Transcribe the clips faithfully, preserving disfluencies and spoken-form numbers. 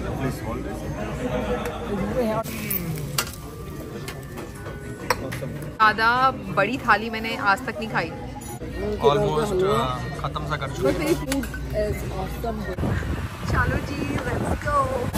ज़्यादा बड़ी थाली मैंने आज तक नहीं खाई। ऑलमोस्ट खत्म सा कर चुके हैं। चलो जी लेट्स गो।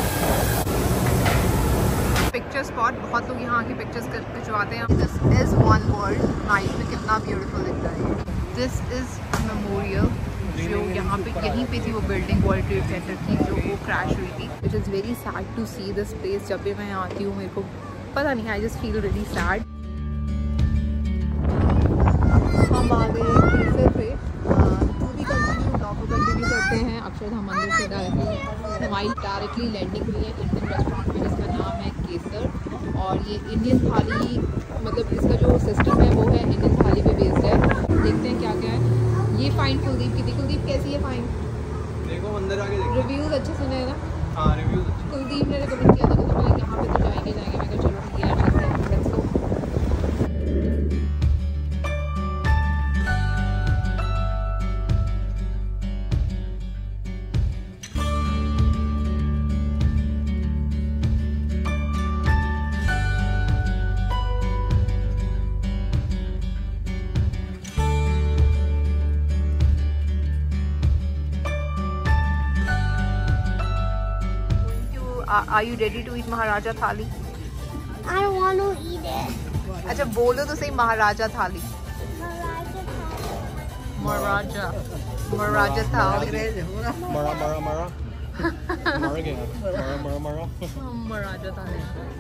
पिक्चर स्पॉट, बहुत लोग यहाँ आके पिक्चर्स खिंचवाते हैं। This is one world, night में कितना ब्यूटीफुल दिखता है। दिस इज मेमोरियल, जो यहाँ पे यहीं पे थी वो बिल्डिंग वर्ल्ड ट्रेड सेंटर की जो वो क्रैश हुई थी। It is very sad to see this place. जब भी मैं यहाँ आती हूँ मेरे को पता नहीं, I just feel really sad. हम आ गए केसर पे, टू भी कंटिन्यू ब्लॉग को कंटिन्यू करते हैं। अक्षरधाम मंदिर से डायरेक्टली हमारी डायरेक्टली लैंडिंग हुई है इंडियन रेस्टोरेंट में जिसका नाम है केसर। और ये इंडियन थाली, मतलब इसका जो सिस्टम है वो है इंडियन थाली पे बेस्ड है। देखते हैं क्या क्या है। ये फाइन कुलदीप की थी। कुलदीप कैसी है फाइन? देखो अंदर आके देखो। रिव्यूज़ अच्छे सुने हैं ना? हाँ रिव्यूज़ अच्छे। कुलदीप ने रिकमेंड किया था कि तो मैं यहाँ पे तो जाएंगे जाएंगे। मैं कहा चलो ठीक है चलते हैं, let's go. Are you ready to eat Maharaja thali? I don't want to eat it. अच्छा बोलो तो सही, महाराजा थाली। महाराजा महाराजा थाली। मरा मरा मरा मरा क्या मरा मरा मरा महाराजा थाली।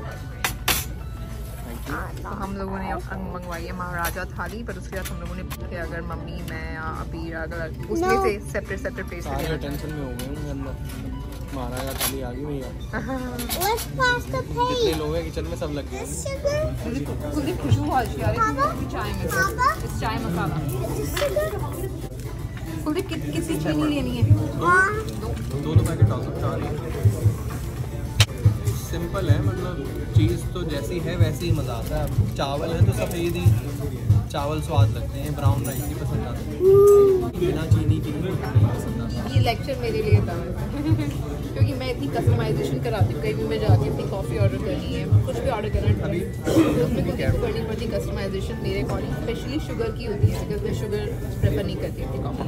तो हम लोगों ने अब मंगवाई है महाराजा थाली, पर उसके बाद हम लोगों ने पूछा अगर मम्मी मैं या अभी अगर उसमें से सेपरेट सेपरेट प्लेस सारे टेंशन में हो गए अंदर। महाराजा थाली आ गई भैया। Let's pass the plate. कितने लोग हैं किचन में, सब लग गए। कुलदीप खुशबू बहुत अच्छी आ रही है चाय में, इस चाय मसाला। कुलदीप किसी चीनी लेनी है? दोनों पैकेट डाल सकते हैं। सिंपल है, मतलब चीज़ तो जैसी है वैसे ही मज़ा आता है। चावल है तो सफ़ेद ही चावल स्वाद लगते हैं, ब्राउन राइस ही पसंद आते हैं, बिना चीनी के नहीं पसंद आता। ये लेक्चर मेरे लिए था क्योंकि मैं इतनी कस्टमाइजेशन कराती हूँ। कहीं भी मैं जाके अपनी कॉफ़ी ऑर्डर करनी है, कुछ भी ऑर्डर करना है, अभी उसमें कुछ करनी पड़ती कस्टमाइजेशन मेरे अकॉर्डिंग। स्पेशली शुगर की होती है बिकॉज मैं शुगर प्रेफर नहीं करती अपनी coffee.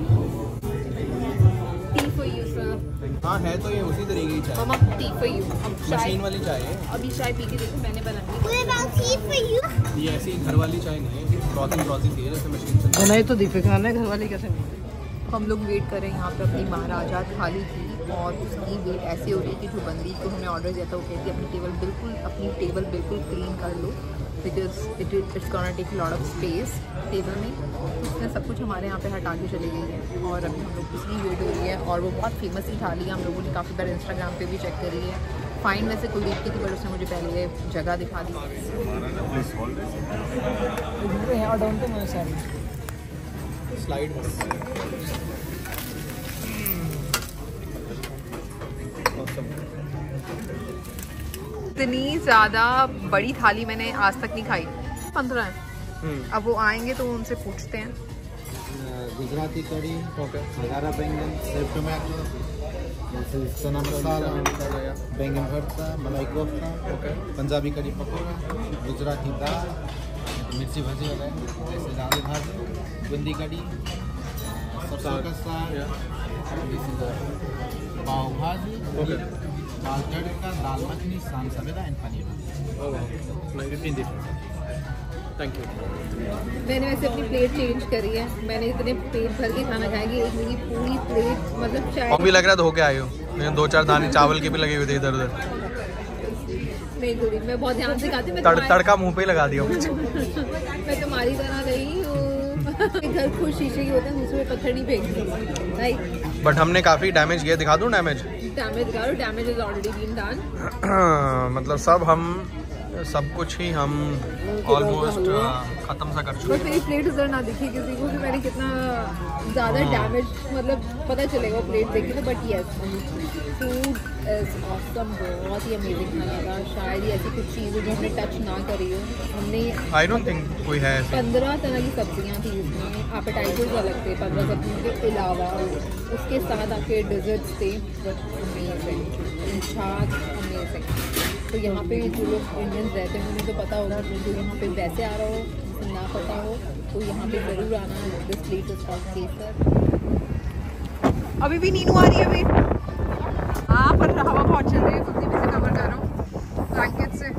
Tea for you sir. हाँ है तो ये उसी तरीके की चाय। मम्मा टी फॉर यू। अब मशीन वाली चाय है। अभी चाय पी के देखो मैंने बनाई। What about tea for you? ये ऐसी घर वाली चाय नहीं है, फ्रॉथिंग फ्रॉथिंग है जैसे मशीन से नहीं तो दीपक खाना है घर वाले कैसे नहीं। हम लोग वेट कर रहे हैं यहाँ पे अपनी महाराजा थाली की, और उसकी वेट ऐसे हो रही थी। जो बंदी को हमने ऑर्डर दिया था वो कहती अपनी टेबल बिल्कुल अपनी टेबल बिल्कुल क्लीन कर लो because it it's gonna take lot of space table में। उसने सब कुछ हमारे यहाँ पे हटा के चली गई है और अभी हम लोग उसकी वेट हो रही है। और वो बहुत फेमस ही थाली है, हम लोगों ने काफ़ी बार इंस्टाग्राम पे भी चेक करी है। फाइन वैसे कुलदीप की थी पर उसने मुझे पहले ये जगह दिखा दी। स्लाइड इतनी ज़्यादा बड़ी थाली मैंने आज तक नहीं खाई। पंद्रह है। अब वो आएंगे तो उनसे पूछते हैं। गुजराती कड़ी, हजारा बैंगन, सेव टोमेटो, चना मसाला, बैंगन भरता, मलाई कोफ्ता, पंजाबी कड़ी पकौड़ा, गुजराती दाल, मिर्ची भाजी वगैरह जैसे दाल भाजी, बूंदी कड़ी, सरसों का साग, पाव भाजी, दाल तड़का, dal makhani, Shaam Savera and paneer. Thank you. मैंने वैसे अपनी प्लेट चेंज करी है। मैंने इतने पेट भर के खाना खाएगी, एक मेरी पूरी प्लेट मतलब चाय भी लग रहा है धो के आई हो, लेकिन दो चार दाने चावल के भी लगे हुए थे इधर उधर। नहीं गुरी, मैं बहुत ध्यान से खाती हूँ। तड़, तड़का मुंह पे ही लगा दिया। मैं तुम्हारी तरह नहीं हूँ। घर खुद शीशे की होता है, मुझे पत्थर नहीं फेंकती राइट। बट हमने काफी डैमेज किया, दिखा दूं डैमेज? डैमेज करो, damage is already been done. मतलब सब हम सब कुछ ही हम ऑलमोस्ट खत्म सा कर बस चुके मेरी प्लेट उधर ना दिखी किसी को कि मैंने कितना ज़्यादा डैमेज, मतलब पता चलेगा प्लेट देखी तो। But yes, food is awesome, बहुत ही अमेजिंग खाना था। शायद ही ऐसी कुछ चीज़ जो हमने टच ना करी हो। हमने आई डोंट थिंक कोई है ऐसे। पंद्रह तरह की सब्जियां थी इसमें, एपेटाइजर्स अलग थे पंद्रह सब्जियों के अलावा, उसके साथ आके डेजर्ट्स थे। But amazing, amazing. तो यहाँ पे जो लोग इंडियंस रहते हैं उन्हें तो पता होगा, जो यहाँ पे वैसे आ रहा हो, जिसे ना पता हो तो यहाँ पे ज़रूर आना। This place is called Kesar. अभी भी नीनू आ रही है अभी। हाँ, पर हवा बहुत चल रही है, कुछ भी से कवर कर रहा हूँ ब्लैंकेट से।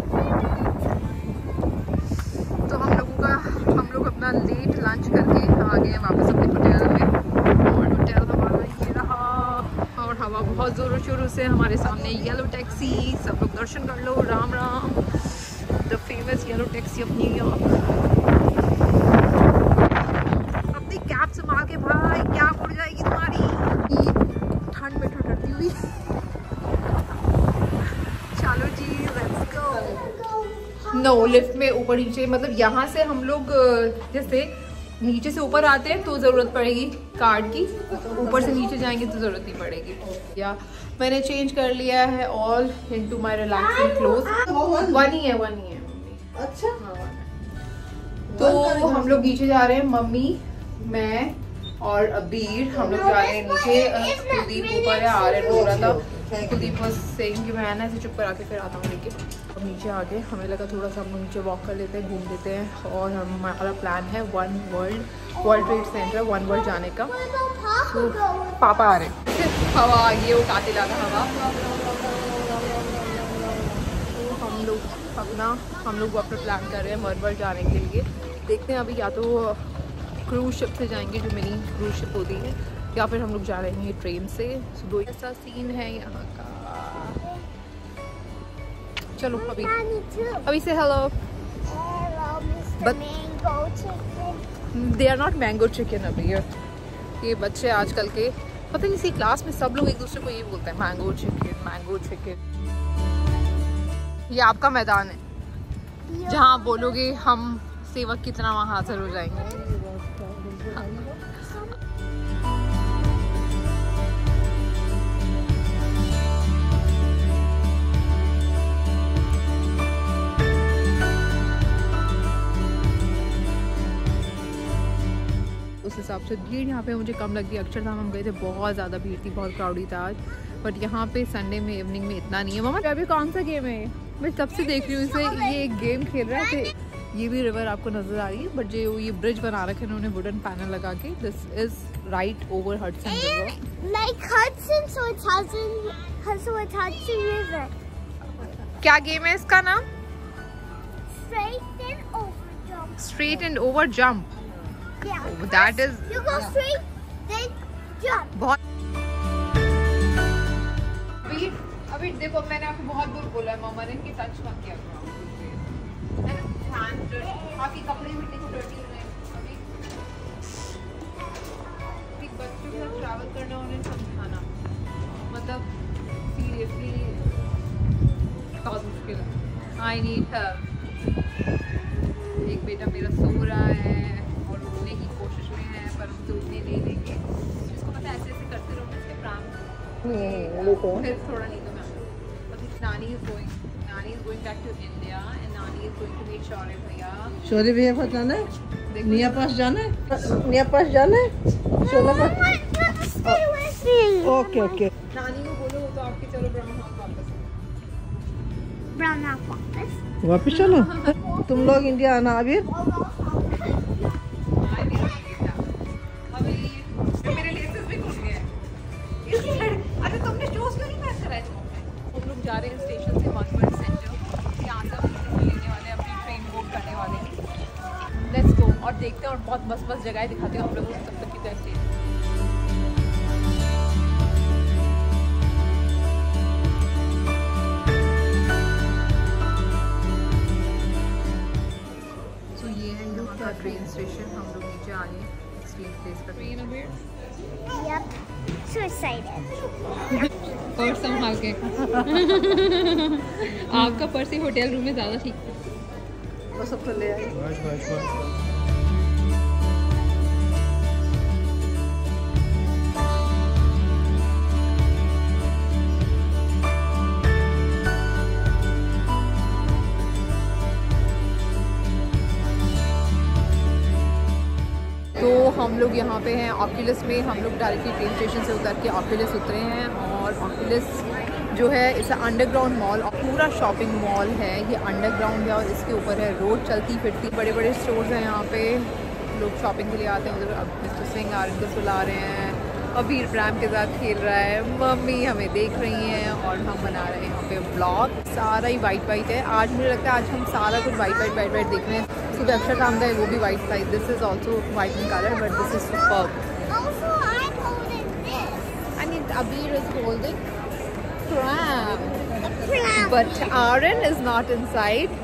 तो हम लोगों का हम लोग अपना लेट लंच करके आ गए वापस अपने होटल में। और होटल हमारा ये रहा, और हवा बहुत ज़ोरों शोरों से हमारे सामने येलो टैक्सी। सब लोग दर्शन कर लो, Ram Ram. The famous yellow taxi of New York. अपनी कैब संभाल के भाई, क्या उड़ जाएगी तुम्हारी ठंड में ठंडी हुई। चलो जी, लेट्स गो। नो, लिफ्ट में ऊपर नीचे, मतलब यहाँ से हम लोग जैसे नीचे से ऊपर आते हैं तो ज़रूरत पड़ेगी कार्ड की, ऊपर से नीचे जाएंगे तो ज़रूरत नहीं पड़ेगी। या मैंने चेंज कर लिया है all into my relaxing cloth. One ही है, वन ही है। अच्छा, हाँ। तो हम लोग नीचे जा रहे हैं, मम्मी, मैं और अबीर। हम लोग जा रहे हैं नीचे। कुलदीप ऊपर है, आ रहे हो रहा था। कुलदीप बस सेइंग कि मैं ना ऐसे चुप करा के फिर आता हूँ लेके। अब नीचे आ गए, हमें लगा थोड़ा सा हम लोग नीचे वॉक कर लेते हैं, घूम लेते हैं। और हमारा प्लान है one world world trade center one world जाने का। तो पापा आ रहे हैं। हवा आ गई है, वो कातिल आधा हवा। तो हम लोग अपना हम लोग अपना प्लान कर रहे हैं वन वर्ल्ड जाने के लिए। देखते हैं अभी, या तो क्रूज शिप से जाएंगे, जो मिनी क्रूज शिप होती है, या फिर हम लोग जा रहे हैं ट्रेन से। तो दो ऐसा सीन है यहाँ का। चलो अभी अभी से hello. They are not mango chicken अभी। ये बच्चे आजकल के, पता नहीं, इसी क्लास में सब लोग एक दूसरे को ये बोलते हैं, मैंगो चिकन, मैंगो चिकन। ये आपका मैदान है, जहाँ आप बोलोगे हम सेवक कितना वहाँ हाजिर हो जाएंगे। उस हिसाब से भीड़ यहाँ पे मुझे कम लगी। अक्षरधाम हम गए थे, बहुत ज़्यादा भीड़ थी, बहुत क्राउडी था आज। बट यहाँ पे संडे में इवनिंग में इतना नहीं है। मामा अभी कौन सा गेम है? मैं तब से देख रही हूँ इसे, ये एक गेम खेल रहा है। ये भी रिवर आपको नजर आ रही है, बट जो ये ब्रिज बना रखे इन्होंने वुडन पैनल लगा के। This is right over Hudson river. Like Hudson, so it's Hudson, so it's Hudson River. क्या गेम है इसका नाम? Straight and over jump. Straight and over jump. Yeah. That is You go straight, then jump. बहुत। अभी अभी देखो, मैंने आपको बहुत दूर बोला है मामा ने कि टच मत किया करो। आपके कपड़े भी डर्टी हो रहे हैं। अभी एक बच्चों के साथ ट्रैवल करना, उन्हें समझाना, मतलब सीरियसली बहुत मुश्किल है। I need help. एक बेटा मेरा सो रहा है और उठने की कोशिश में है, पर हम तो उठने नहीं देंगे। इसको पता है, ऐसे ऐसे करते रहोगे इसके प्राण फिर थोड़ा नहीं तो मैं नानी इज गोइंग नानी is going back to India and नानी is going to meet Shaurya भैया। शौर्य भैया पास जाना है, निया पास जाना है, निया पास जाना है, शौर्य पास। Okay okay. नानी को बोलो तो आपके, चलो ब्राह्मण वापस Brown वापस। वापस चलो। तुम लोग इंडिया आना अभी। मेरे लेसेस भी खुल गए। अरे तुमने शूज क्यों नहीं पहन कर आए? हम लोग जा रहे हैं स्टेशन से वन वर्ल्ड सेंटर। यहाँ से हम लेने वाले हैं, अपनी ट्रेन बुक करने वाले हैं। लेट्स गो और देखते हैं, और बहुत मस्त मस्त जगह दिखाते हैं हम लोगों को तब तक की तरह स्टेशन। तो ये है यहाँ का ट्रेन स्टेशन। हम लोग नीचे आ रहे हैं स्टेशन प्लेस पर। ट्रेन अभी Yep. So excited. पर्स संभाल के। आपका पर्स ही होटल रूम में ज़्यादा ठीक है। वो सबको ले आई। बस बस बस तो हम लोग यहाँ पे हैं ऑक्यूलस में। हम लोग डायरेक्टली ट्रेन स्टेशन से उतर के ऑक्यूलस उतरे हैं और ऑक्यूलस जो है इस अंडरग्राउंड मॉल, पूरा शॉपिंग मॉल है ये, अंडरग्राउंड है और इसके ऊपर है रोड चलती फिरती, बड़े बड़े स्टोर्स हैं यहाँ पे, लोग शॉपिंग के लिए आते हैं। उधर अब मिस्टर सिंह आर्यन को सुला रहे हैं, अबीर प्रैम के साथ खेल रहा है, मम्मी हमें देख रही हैं और हम बना रहे हैं यहाँ पे व्लॉग। सारा ही वाइट वाइट है आज, मुझे लगता है आज हम सारा कुछ वाइट वाइट वाइट वाइट देख रहे हैं। सुबह अक्षर काम का है वो भी वाइट था, this is also white in colour but this is superb. I mean, Abir is holding pram, but Aaron is not inside.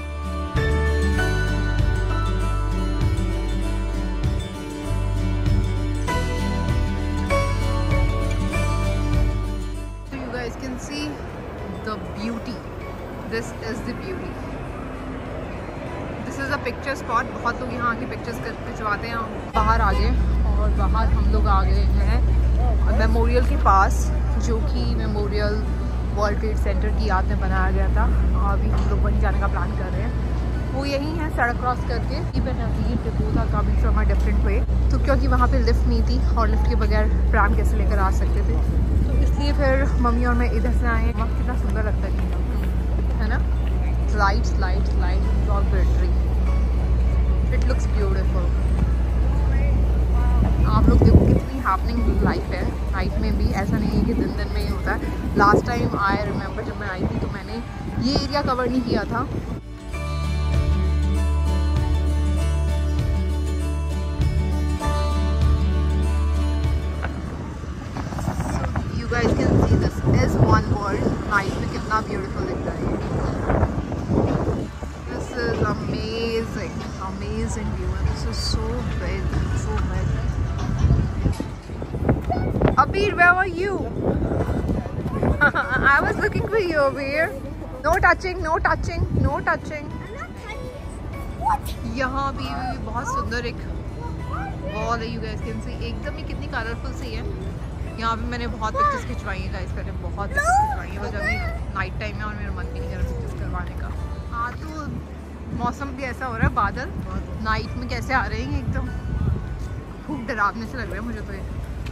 So you guys can see the beauty. This is the beauty. This is a picture spot. बहुत लोग यहाँ आके pictures खिंचवाते हैं। बाहर आ गए और बाहर हम लोग आ गए हैं मेमोरियल के पास, जो कि मेमोरियल वर्ल्ड ट्रेड सेंटर की याद में बनाया गया था। अभी हम लोग वहीं जाने का प्लान कर रहे हैं। वो यही है सड़क क्रॉस करके, इवन अभी डिपो था coming from a different way, तो क्योंकि वहाँ पे लिफ्ट नहीं थी और लिफ्ट के बगैर प्राम कैसे लेकर आ सकते थे, तो इसलिए फिर मम्मी और मैं इधर से आए हैं। वहाँ कितना सुंदर लगता है ना, लाइट्स लाइट्स लाइट्स और ग्लिटरी, इट लुक्स ब्यूटीफुल। आप लोग देखो कितनी हैपनिंग लाइफ है नाइट में भी, ऐसा नहीं है कि दिन दिन में ही होता है। लास्ट टाइम आई रिमेंबर जब मैं आई थी तो मैंने ये एरिया कवर नहीं किया था। You guys can see this is one world, night में कितना ब्यूटीफुल दिखता है। This is amazing amazing view, this is so big so big. Abir, where were you? I was looking for you, Abir. No touching, no touching, no touching. यहाँ भी बहुत सुंदर एक wall है, यू गाइस कैन सी, एकदम ही कितनी colourful सी है। यहाँ पे मैंने बहुत पिक्चर्स खिंचवाई हैं गाइस, पहले बहुत पिक्चर्स खिंचवाई हैं, और जब नाइट टाइम है और मेरा मन भी नहीं कर रहा पिक्चर्स करवाने का। हाँ तो मौसम भी ऐसा हो रहा है, बादल नाइट में कैसे आ रहे हैं एकदम, खूब डरावने से लग रहे हैं मुझे तो ये।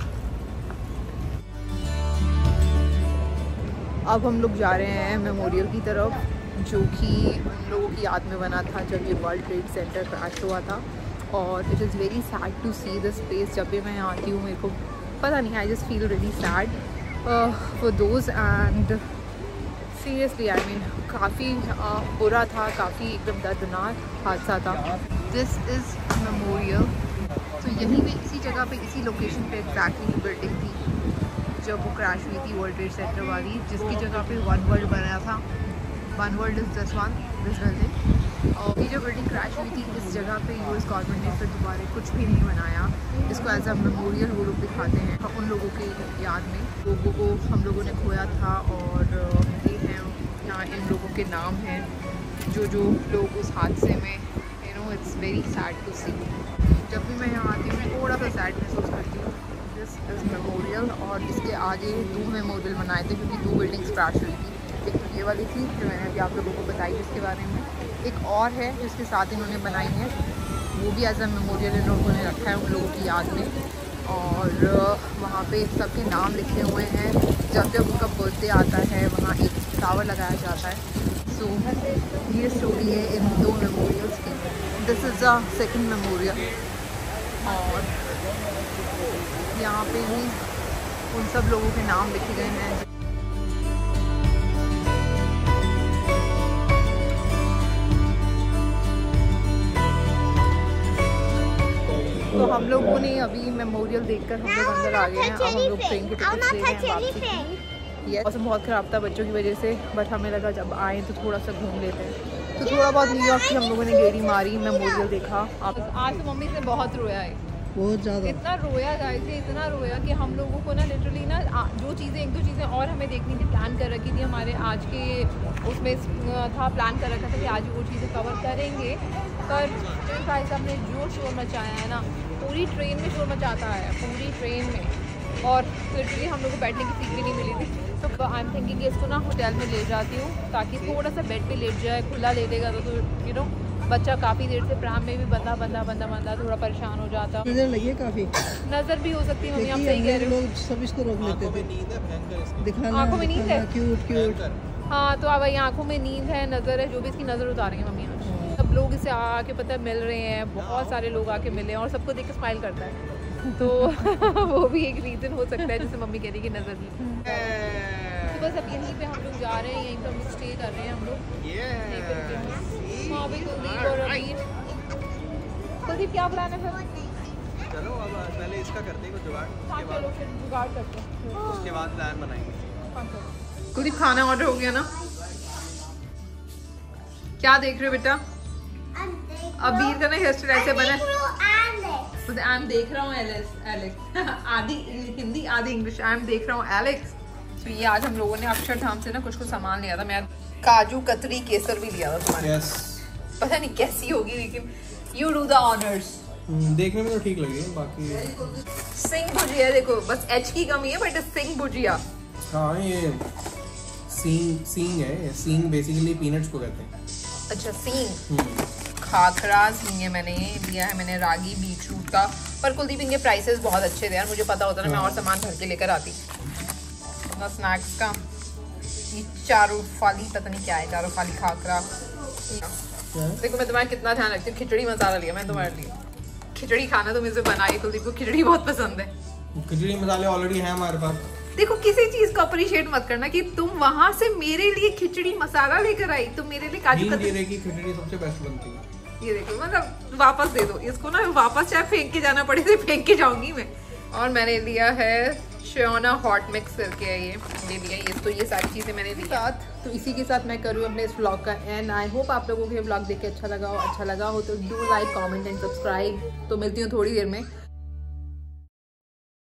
अब हम लोग जा रहे हैं मेमोरियल की तरफ, जो कि उन लोगों की याद में बना था जब ये वर्ल्ड ट्रेड सेंटर क्रैश हुआ था। और it is very sad to see this place. जब भी मैं यहाँ आती हूँ मेरे को पता नहीं, I just feel really sad for those, and seriously I mean काफ़ी बुरा था, काफ़ी एकदम दर्दनाक हादसा था। This is memorial. तो यहीं पे इसी जगह पे इसी लोकेशन पे एग्जैक्टली बिल्डिंग थी जब वो क्रैश हुई थी, वर्ल्ड ट्रेड सेंटर वाली, जिसकी जगह पे वन वर्ल्ड बनाया था। One world is this one, this building. और ये जो बिल्डिंग क्रैश हुई थी इस जगह पे यूएस गवर्नमेंट ने फिर दोबारा कुछ भी नहीं बनाया, इसको एज अ मेमोरियल वो लोग दिखाते हैं उन लोगों के याद में, लोगों को हम लोगों ने खोया था। और ये हैं यहाँ इन लोगों के नाम हैं जो जो लोग उस हादसे में, you know it's very sad to see. जब भी मैं यहाँ आती हूँ मैं थोड़ा सा सैड महसूस करती हूँ। दिस इज़ मेमोरियल, और इसके आगे दो मेमोरियल बनाए थे क्योंकि दो बिल्डिंग्स क्रैश हुई थी। एक तो ये वाली थी जो मैंने अभी आप लोगों को बताई इसके बारे में, एक और है जिसके साथ इन्होंने बनाई है, वो भी एज अ मेमोरियल इन लोगों ने रखा है उन लोगों की याद में। और वहाँ पे सबके नाम लिखे हुए हैं, जब जब उनका बर्थडे आता है वहाँ एक टावर लगाया जाता है। सो so, ये स्टोरी है इन दो मेमोरियल्स की। This is a second memorial, और यहाँ पे भी उन सब लोगों के नाम लिखे गए हैं। तो हम लोगों ने अभी मेमोरियल देखकर हम लोग अंदर आ गए हैं। अब हम लोग ट्रेन की टिकट ले रहे हैं वापसी की। ये मौसम बहुत ख़राब था बच्चों की वजह से, बट हमें लगा जब आए तो थोड़ा सा घूम लेते हैं। तो थोड़ा बहुत न्यूयॉर्क की हम लोगों ने गेड़ी मारी, मेमोरियल देखा। आप आज तो मम्मी से बहुत रोया है, बहुत ज़्यादा। इतना रोया गाइस, ये इतना रोया कि हम लोगों को ना लिटरली ना जो चीज़ें एक दो चीज़ें और हमें देखनी थी, प्लान कर रखी थी हमारे आज के उसमें था, प्लान कर रखा था कि आज वो चीज़ें कवर करेंगे, पर ट्रेन भाई साहब ने जो शोर मचाया है ना, पूरी ट्रेन में शोर मचाता है, पूरी ट्रेन में, और लिटरली हम लोग को बैठने की सीट भी नहीं मिली थी। तो आई एम थिंकिंग कि इसको ना होटल में ले जाती हूँ ताकि थोड़ा सा बेड पे लेट जाए, खुला ले लेगा तो यू नो बच्चा काफ़ी देर से प्राम में भी बंदा बंदा बंदा बंदा थोड़ा परेशान हो जाता। नजर लगी है काफ़ी, नज़र भी हो सकती है मम्मी, आप देखिए सही कह रहे हो, लोग सब इसको रोक लेते थे, नींद है भयंकर इसकी। दिखाना आंखों में नींद है, क्यूट क्यूट। हाँ तो अब ये आंखों में नींद है, नज़र है, जो भी इसकी नज़र उतारेंगे मम्मी आज। सब लोग इसे आके पता है मिल रहे हैं, बहुत सारे लोग आके मिले हैं और सबको देख के स्माइल करता है, तो वो भी एक रीज़न हो सकता है जिससे मम्मी कह रही है कि नज़र नहीं। तो बस अब यहीं पे हम लोग जा रहे हैं, यहीं पे हम लोग स्टे कर रहे हैं हम लोग, यहीं पे रुके हैं। हाँ भाई कुलदीप और अमीर, कुलदीप क्या प्लान है फिर? चलो अब पहले इसका करते हैं कुछ जुगाड़, हाँ उसके चलो बाद फिर जुगाड़ करते हैं। उसके बाद प्लान बनाएंगे। कुलदीप खाना ऑर्डर हो गया ना? क्या देख रहे हो बेटा? अबीर का ना हेयर स्टाइल ऐसे बना है, आई एम देख रहा हूँ एलेक्स, एलेक्स आधी हिंदी आधी इंग्लिश, आई एम देख रहा हूँ एलेक्स। तो ये आज हम लोगों ने अक्षरधाम से ना कुछ कुछ सामान लिया था, मैं काजू कतरी केसर भी लिया था तुम्हारे। यस। पता नहीं कैसी होगी लेकिन यू डू द ऑनर्स। देखने में तो ठीक लगी है, बाकी सिंग भुजिया देखो, बस एच की कमी है बट सिंग भुजिया। हाँ ये सींग सींग है, सींग बेसिकली पीनट्स को कहते हैं। अच्छा सींग, खाखरा सींग है, मैंने लिया है मैंने रागी बीट रूट का, पर कुलदीप इनके प्राइसेस बहुत अच्छे थे यार, मुझे पता होता ना मैं और सामान भर के लेकर आती। अपना स्नैक्स का ये चारू फाली, पता नहीं क्या है, चारू फाली खाखरा। देखो मैं तुम्हारा कितना ध्यान रखती हूँ, खिचड़ी मसाला लिया मैं तुम्हारे लिए, खिचड़ी खाना तुम इसे बनाई, कुलदीप को खिचड़ी बहुत पसंद है। खिचड़ी मसाले ऑलरेडी हैं हमारे पास। देखो किसी चीज को अप्रिशिएट मत करना कि तुम वहां से मेरे लिए खिचड़ी मसाला लेकर आई, तुम मेरे लिए काजू कतरी की खिचड़ी सबसे बेस्ट बनती है। ये देखो मतलब वापस दे दो इसको ना, वापस चाहे फेंक के जाना पड़े तो फेंक के जाऊंगी मैं। और मैंने लिया है श्योना हॉट मिक्स करके है, ये ले लिया ये, तो ये सारी चीज़ें मैंने ली साथ। तो इसी के साथ मैं करूँ अपने इस व्लॉग का एंड। आई होप आप लोगों को ये व्लॉग देख के अच्छा लगा हो, अच्छा लगा हो तो do like comment and subscribe. तो मिलती हूँ थोड़ी देर में।